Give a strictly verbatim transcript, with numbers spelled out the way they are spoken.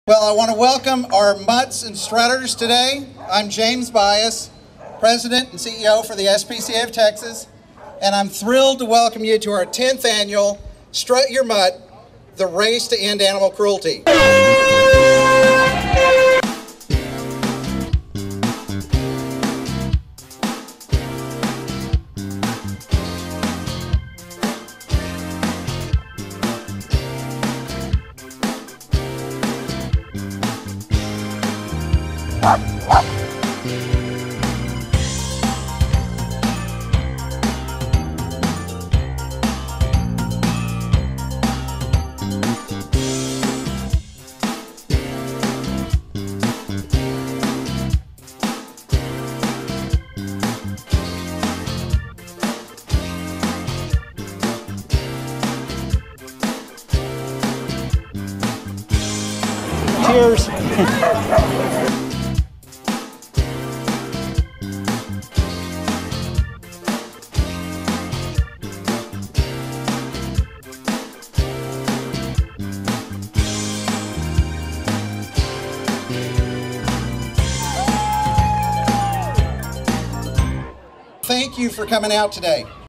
Well, I want to welcome our mutts and strutters today. I'm James Bias, President and C E O for the S P C A of Texas, and I'm thrilled to welcome you to our tenth annual Strut Your Mutt, the Race to End Animal Cruelty. Cheers. Thank you for coming out today.